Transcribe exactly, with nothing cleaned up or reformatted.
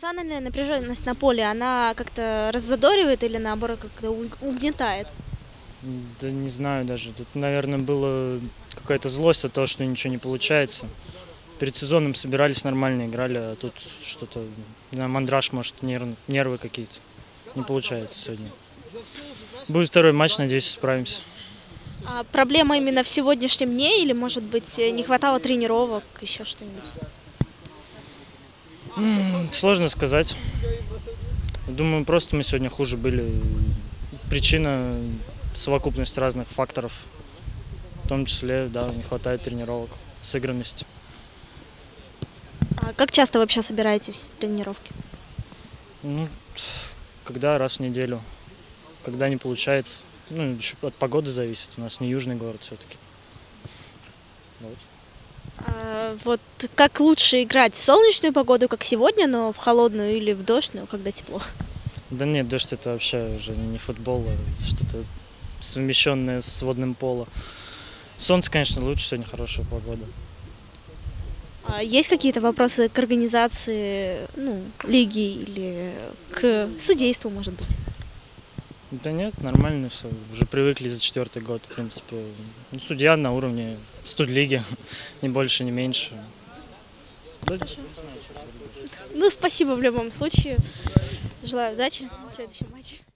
Эмоциональная напряженность на поле, она как-то раззадоривает или наоборот как-то угнетает? Да не знаю даже. Тут, наверное, была какая-то злость от того, что ничего не получается. Перед сезоном собирались нормально, играли, а тут что-то, не знаю, мандраж, может, нерв, нервы какие-то. Не получается сегодня. Будет второй матч, надеюсь, справимся. А проблема именно в сегодняшнем дне или, может быть, не хватало тренировок, еще что-нибудь? Сложно сказать. Думаю, просто мы сегодня хуже были. Причина – совокупность разных факторов. В том числе, да, не хватает тренировок, сыгранности. А как часто вообще собираетесь в тренировки? Ну, когда раз в неделю. Когда не получается. Ну, еще от погоды зависит. У нас не южный город все-таки. Вот. А вот как лучше играть? В солнечную погоду, как сегодня, но в холодную, или в дождь, но когда тепло? Да нет, дождь это вообще уже не футбол, а что-то совмещенное с водным поло. Солнце, конечно, лучше, сегодня хорошая погода. А есть какие-то вопросы к организации, ну, лиги или к судейству, может быть? Да нет, нормально все. Уже привыкли за четвертый год, в принципе. Ну, судья на уровне студлиги, ни больше, ни меньше. Ну, спасибо в любом случае. Желаю удачи в следующем матче.